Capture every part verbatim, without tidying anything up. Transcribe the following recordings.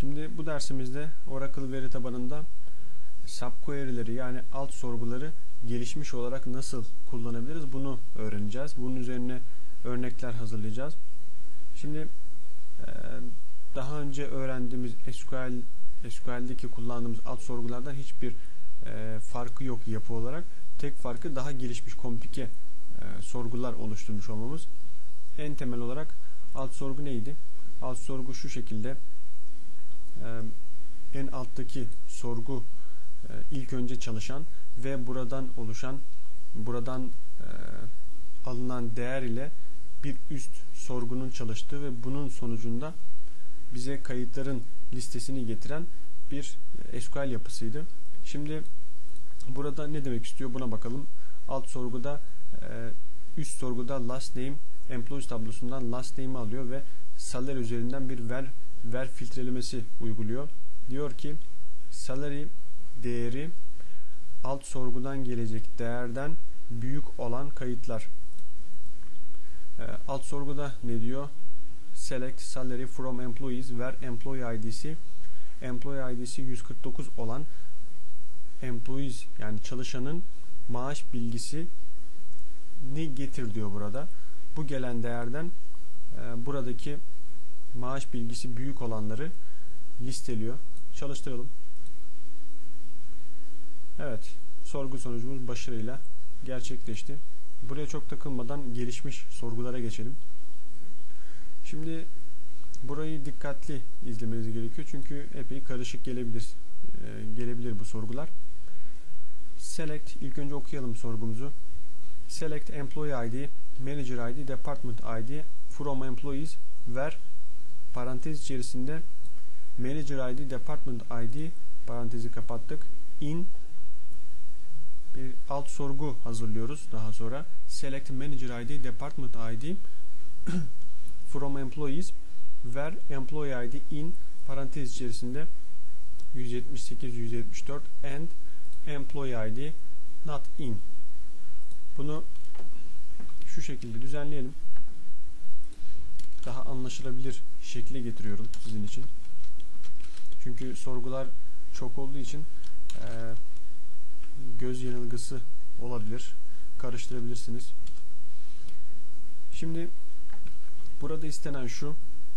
Şimdi bu dersimizde Oracle veri tabanında subquery'leri yani alt sorguları gelişmiş olarak nasıl kullanabiliriz bunu öğreneceğiz. Bunun üzerine örnekler hazırlayacağız. Şimdi daha önce öğrendiğimiz S Q L S Q L'deki kullandığımız alt sorgulardan hiçbir farkı yok yapı olarak. Tek farkı daha gelişmiş, komplike sorgular oluşturmuş olmamız. En temel olarak alt sorgu neydi? Alt sorgu şu şekilde. En alttaki sorgu ilk önce çalışan ve buradan oluşan, buradan alınan değer ile bir üst sorgunun çalıştığı ve bunun sonucunda bize kayıtların listesini getiren bir S Q L yapısıydı. Şimdi burada ne demek istiyor buna bakalım. Alt sorguda üst sorguda last name employees tablosundan last name'i alıyor ve salary üzerinden bir ver ver filtrelemesi uyguluyor. Diyor ki salary değeri alt sorgudan gelecek değerden büyük olan kayıtlar. E, alt sorguda ne diyor? Select salary from employees where employee I D'si employee I D'si yüz kırk dokuz olan employees yani çalışanın maaş bilgisi ne getir diyor burada. Bu gelen değerden e, buradaki maaş bilgisi büyük olanları listeliyor. Çalıştıralım. Evet. Sorgu sonucumuz başarıyla gerçekleşti. Buraya çok takılmadan gelişmiş sorgulara geçelim. Şimdi burayı dikkatli izlemeniz gerekiyor. Çünkü epey karışık gelebilir. E, gelebilir bu sorgular. Select. İlk önce okuyalım sorgumuzu. Select employee I D, manager I D, department I D from employees where parantez içerisinde manager I D, department I D parantezi kapattık. In bir alt sorgu hazırlıyoruz daha sonra. Select manager I D, department I D from employees where employee I D in parantez içerisinde yüz yetmiş sekiz yüz yetmiş dört and employee I D not in. Bunu şu şekilde düzenleyelim. Daha anlaşılabilir şekle getiriyorum sizin için. Çünkü sorgular çok olduğu için e, göz yanılgısı olabilir. Karıştırabilirsiniz. Şimdi burada istenen şu.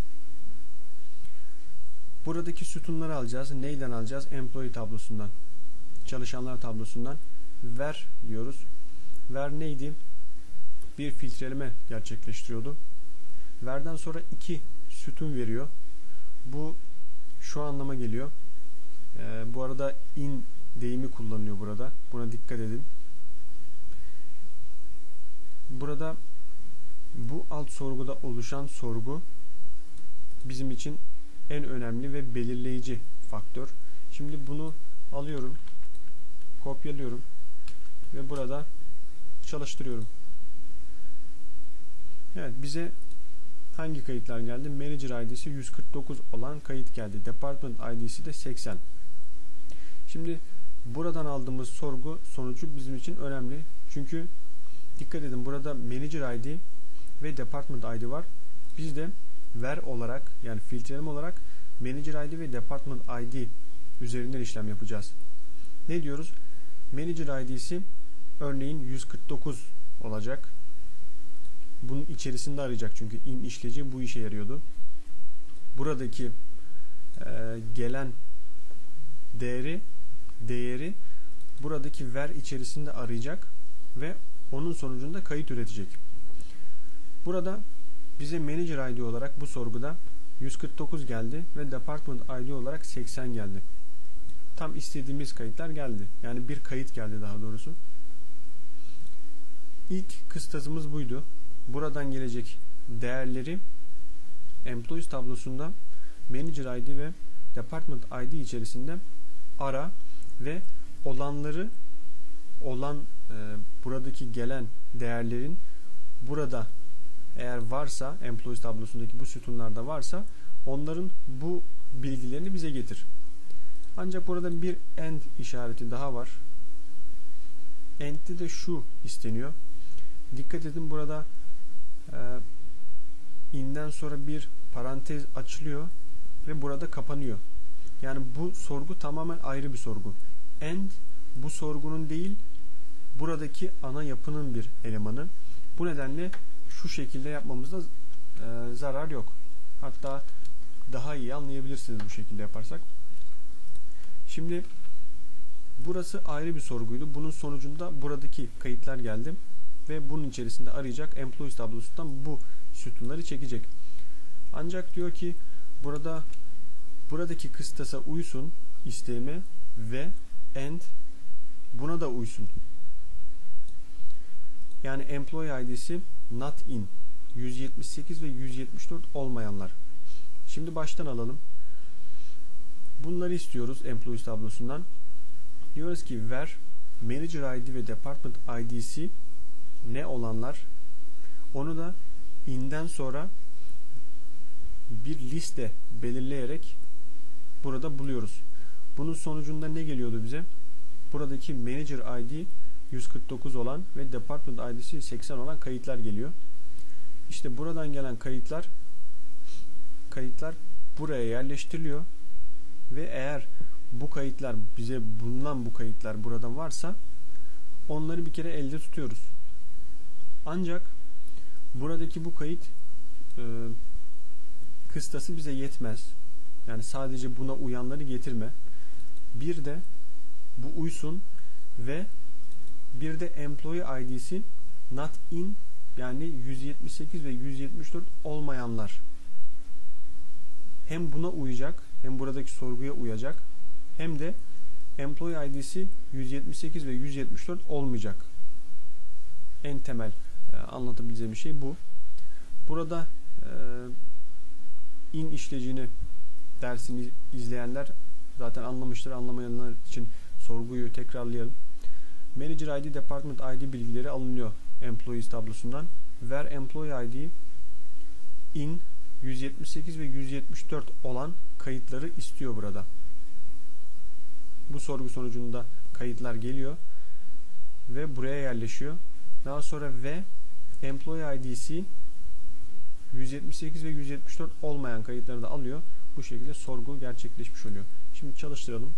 Buradaki sütunları alacağız. Neyden alacağız? Employee tablosundan. Çalışanlar tablosundan. Ver diyoruz. Ver neydi? Bir filtreleme gerçekleştiriyordu. Ver'den sonra iki sütun veriyor. Bu şu anlama geliyor. Ee, bu arada in deyimi kullanıyor burada. Buna dikkat edin. Burada bu alt sorguda oluşan sorgu bizim için en önemli ve belirleyici faktör. Şimdi bunu alıyorum. Kopyalıyorum. Ve burada çalıştırıyorum. Evet, bize hangi kayıtlar geldi? Manager I D'si yüz kırk dokuz olan kayıt geldi. Department I D'si de seksen. Şimdi buradan aldığımız sorgu sonucu bizim için önemli. Çünkü dikkat edin, burada Manager I D ve Department I D var. Biz de ver olarak yani filtreleme olarak Manager I D ve Department I D üzerinden işlem yapacağız. Ne diyoruz? Manager I D'si örneğin yüz kırk dokuz olacak. Bunun içerisinde arayacak çünkü in işleci bu işe yarıyordu. Buradaki e, gelen değeri değeri buradaki ver içerisinde arayacak ve onun sonucunda kayıt üretecek. Burada bize Manager I D olarak bu sorguda yüz kırk dokuz geldi ve Department I D olarak seksen geldi. Tam istediğimiz kayıtlar geldi. Yani bir kayıt geldi daha doğrusu. İlk kıstasımız buydu. Buradan gelecek değerleri Employees tablosunda Manager I D ve Department I D içerisinde ara ve olanları olan e, buradaki gelen değerlerin burada eğer varsa Employees tablosundaki bu sütunlarda varsa onların bu bilgilerini bize getir. Ancak burada bir AND işareti daha var. AND'de de şu isteniyor. Dikkat edin, burada e, inden sonra bir parantez açılıyor ve burada kapanıyor. Yani bu sorgu tamamen ayrı bir sorgu. And bu sorgunun değil, buradaki ana yapının bir elemanı. Bu nedenle şu şekilde yapmamızda e, zarar yok. Hatta daha iyi anlayabilirsiniz bu şekilde yaparsak. Şimdi burası ayrı bir sorguydu. Bunun sonucunda buradaki kayıtlar geldi ve bunun içerisinde arayacak employees tablosundan bu sütunları çekecek. Ancak diyor ki burada buradaki kıstasa uysun isteğime ve and buna da uysun. Yani employee I D'si not in, yüz yetmiş sekiz ve yüz yetmiş dört olmayanlar. Şimdi baştan alalım. Bunları istiyoruz employees tablosundan. Diyoruz ki where manager I D ve department I D'si ne olanlar, onu da in'den sonra bir liste belirleyerek burada buluyoruz. Bunun sonucunda ne geliyordu bize? Buradaki manager I D yüz kırk dokuz olan ve department I D'si seksen olan kayıtlar geliyor. İşte buradan gelen kayıtlar kayıtlar buraya yerleştiriliyor ve eğer bu kayıtlar bize bulunan bu kayıtlar buradan varsa onları bir kere elde tutuyoruz. Ancak buradaki bu kayıt e, kıstası bize yetmez. Yani sadece buna uyanları getirme. Bir de bu uysun ve bir de employee I D'si not in, yani yüz yetmiş sekiz ve yüz yetmiş dört olmayanlar. Hem buna uyacak, hem buradaki sorguya uyacak, hem de employee I D'si yüz yetmiş sekiz ve yüz yetmiş dört olmayacak. En temel e, anlatabileceğim bir şey bu. Burada e, in işleyicini dersini izleyenler zaten anlamıştır. Anlamayanlar için sorguyu tekrarlayalım. Manager I D, Department I D bilgileri alınıyor Employees tablosundan. Where Employee I D in yüz yetmiş sekiz ve yüz yetmiş dört olan kayıtları istiyor burada. Bu sorgu sonucunda kayıtlar geliyor ve buraya yerleşiyor. Daha sonra ve Employee I D'si yüz yetmiş sekiz ve yüz yetmiş dört olmayan kayıtları da alıyor. Bu şekilde sorgu gerçekleşmiş oluyor. Şimdi çalıştıralım.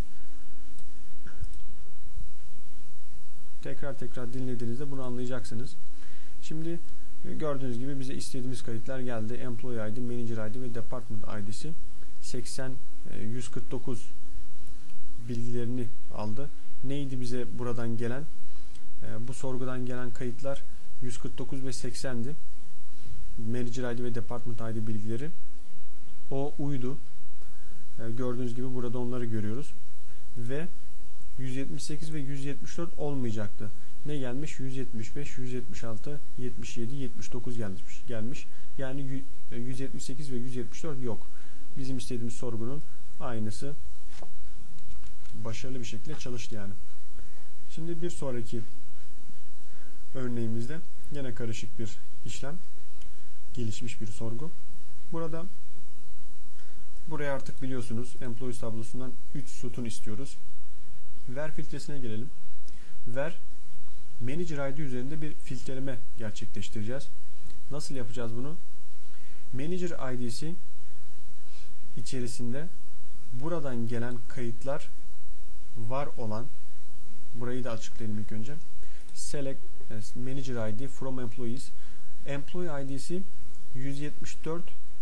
Tekrar tekrar dinlediğinizde bunu anlayacaksınız. Şimdi gördüğünüz gibi bize istediğimiz kayıtlar geldi. Employee I D, Manager I D ve Department I D'si seksen, yüz kırk dokuz bilgilerini aldı. Neydi bize buradan gelen? Bu sorgudan gelen kayıtlar yüz kırk dokuz ve seksendi. Manager I D ve Department I D bilgileri. O uydu. Gördüğünüz gibi burada onları görüyoruz. Ve yüz yetmiş sekiz ve yüz yetmiş dört olmayacaktı. Ne gelmiş? yüz yetmiş beş, yüz yetmiş altı, yetmiş yedi, yetmiş dokuz gelmiş. gelmiş. Yani yüz yetmiş sekiz ve yüz yetmiş dört yok. Bizim istediğimiz sorgunun aynısı başarılı bir şekilde çalıştı yani. Şimdi bir sonraki örneğimizde yine karışık bir işlem. Gelişmiş bir sorgu. Burada buraya artık biliyorsunuz Employees tablosundan üç sütun istiyoruz. Where filtresine gelelim. Where Manager I D üzerinde bir filtreleme gerçekleştireceğiz. Nasıl yapacağız bunu? Manager I D'si içerisinde buradan gelen kayıtlar var olan, burayı da açıklayalım ilk önce. Select Manager I D from Employees. Employee I D'si yüz yetmiş dört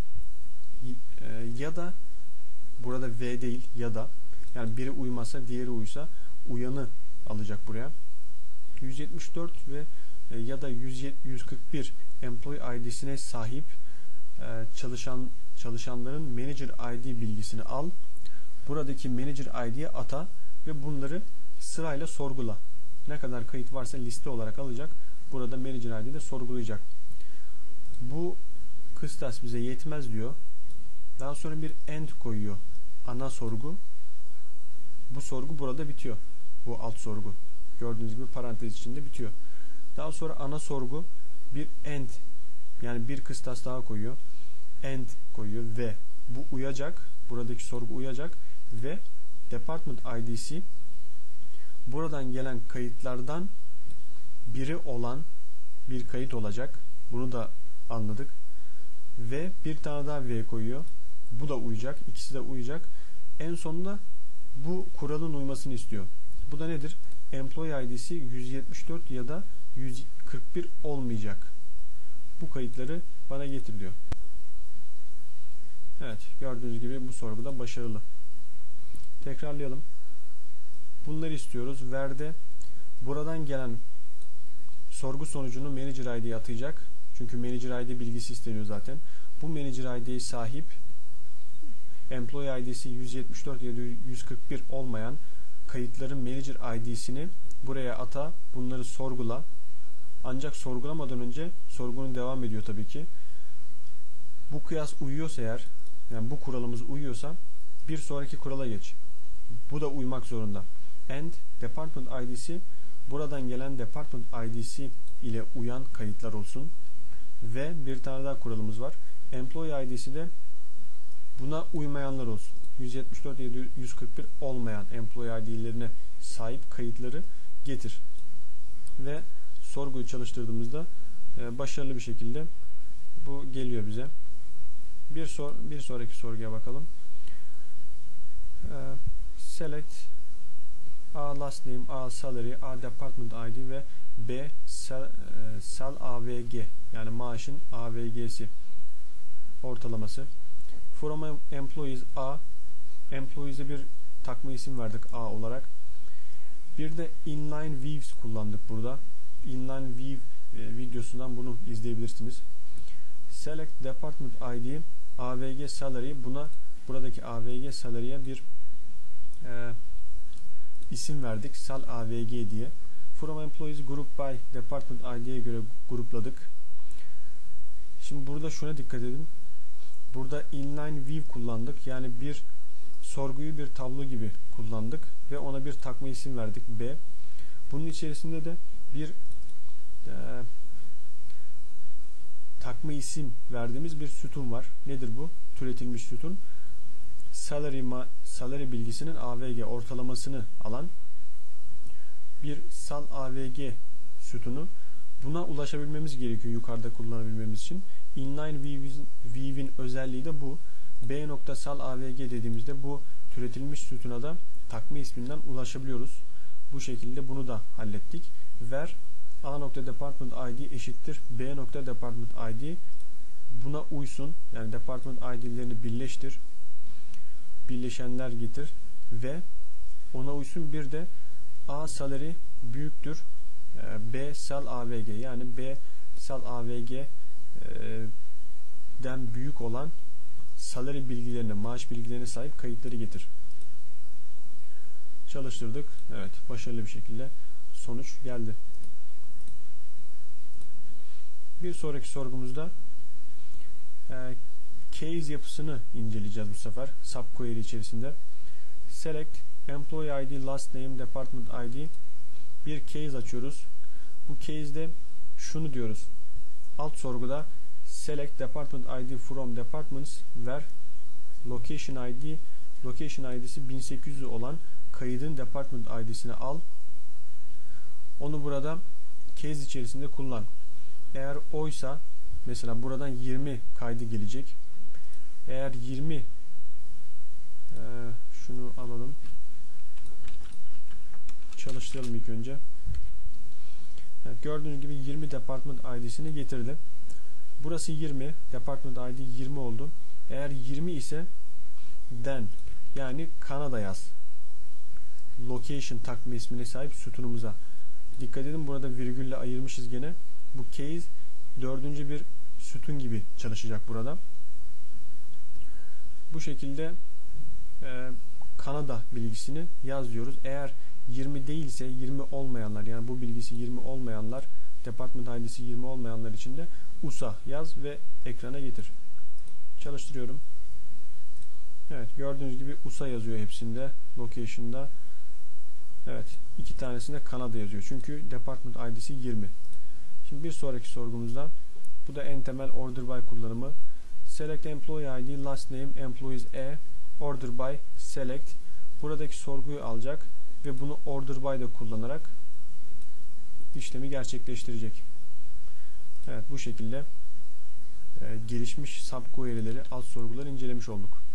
ya da burada V değil ya da, yani biri uymasa diğeri uysa uyanı alacak buraya. yüz yetmiş dört ve ya da yüz kırk bir Employee I D'sine sahip çalışan çalışanların Manager I D bilgisini al. Buradaki Manager I D'ye ata ve bunları sırayla sorgula. Ne kadar kayıt varsa liste olarak alacak. Burada Manager I D'de sorgulayacak. Bu kıstas bize yetmez diyor. Daha sonra bir end koyuyor. Ana sorgu. Bu sorgu burada bitiyor. Bu alt sorgu. Gördüğünüz gibi parantez içinde bitiyor. Daha sonra ana sorgu bir end, yani bir kıstas daha koyuyor. End koyuyor ve bu uyacak. Buradaki sorgu uyacak ve Department I D'si buradan gelen kayıtlardan biri olan bir kayıt olacak. Bunu da anladık. Ve bir tane daha V koyuyor. Bu da uyacak. İkisi de uyacak. En sonunda bu kuralın uymasını istiyor. Bu da nedir? Employee I D'si yüz yetmiş dört ya da yüz kırk bir olmayacak. Bu kayıtları bana getir diyor. Evet, gördüğünüz gibi bu sorguda başarılı. Tekrarlayalım. Bunları istiyoruz. Where'de buradan gelen sorgu sonucunu Manager I D'ye atayacak. Çünkü Manager I D bilgisi isteniyor zaten. Bu Manager I D'ye sahip, Employee I D'si yüz yetmiş dört ya da yüz kırk bir olmayan kayıtların Manager I D'sini buraya ata, bunları sorgula. Ancak sorgulamadan önce sorgunun devam ediyor tabii ki. Bu kıyas uyuyorsa eğer, yani bu kuralımız uyuyorsa bir sonraki kurala geç. Bu da uymak zorunda. And Department I D'si buradan gelen Department I D'si ile uyan kayıtlar olsun. Ve bir tane daha kuralımız var. Employee I D'si de buna uymayanlar olsun. yüz yetmiş dört ya da yüz kırk bir olmayan Employee I D'lerine sahip kayıtları getir. Ve sorguyu çalıştırdığımızda e, başarılı bir şekilde bu geliyor bize. Bir, sor, bir sonraki sorguya bakalım. E, select A last name, A salary, A department I D ve B sal, e, sal A V G, yani maaşın A V G'si ortalaması. From employees A, employees'e bir takma isim verdik A olarak. Bir de inline views kullandık burada. Inline view e, videosundan bunu izleyebilirsiniz. Select department I D, A V G salary, buna buradaki A V G salary'e bir e, isim verdik. Sal A V G diye. From employees group by department I D'ye göre grupladık. Şimdi burada şuna dikkat edin. Burada inline view kullandık. Yani bir sorguyu bir tablo gibi kullandık ve ona bir takma isim verdik, B. Bunun içerisinde de bir e, takma isim verdiğimiz bir sütun var. Nedir bu? Türetilmiş sütun. Salary, salary bilgisinin A V G ortalamasını alan bir sal A V G sütunu. Buna ulaşabilmemiz gerekiyor yukarıda kullanabilmemiz için. Inline view'in özelliği de bu. B nokta sal A V G dediğimizde bu türetilmiş sütuna da takma isminden ulaşabiliyoruz. Bu şekilde bunu da hallettik. Ver A nokta department I D eşittir B nokta department I D. Buna uysun. Yani department I D'lerini birleştir. Birleşenler getir ve ona uysun. Bir de A salary büyüktür B sal A V G, yani B sal A V G den büyük olan salary bilgilerine, maaş bilgilerine sahip kayıtları getir. Çalıştırdık. Evet, başarılı bir şekilde sonuç geldi. Bir sonraki sorgumuzda e, case yapısını inceleyeceğiz bu sefer. Subquery içerisinde. Select employee I D, last name, department I D. Bir case açıyoruz. Bu case'de şunu diyoruz. Alt sorguda select department I D from departments, ver location I D, location I D'si bin sekiz yüz olan kaydın department I D'sini al. Onu burada case içerisinde kullan. Eğer oysa mesela buradan yirmi kaydı gelecek. Eğer yirmi e, şunu alalım. Çalıştıralım ilk önce. Evet, gördüğünüz gibi yirmi department I D'sini getirdi. Burası yirmi. Department I D yirmi oldu. Eğer yirmi ise den, yani Kanada yaz. Location takma ismine sahip sütunumuza. Dikkat edin, burada virgülle ayırmışız gene. Bu case dördüncü bir sütun gibi çalışacak burada. Bu şekilde e, Kanada bilgisini yaz diyoruz. Eğer yirmi değilse, yirmi olmayanlar, yani bu bilgisi yirmi olmayanlar, department I D'si yirmi olmayanlar için de U S A yaz ve ekrana getir. Çalıştırıyorum. Evet, gördüğünüz gibi U S A yazıyor hepsinde. Location'da. Evet, iki tanesinde Kanada yazıyor. Çünkü department I D'si yirmi. Şimdi bir sonraki sorgumuzda, bu da en temel order by kullanımı. Select employee I D, last name, employees E, order by, select. Buradaki sorguyu alacak ve bunu order by da kullanarak işlemi gerçekleştirecek. Evet, bu şekilde e, gelişmiş subquery'leri, alt sorguları incelemiş olduk.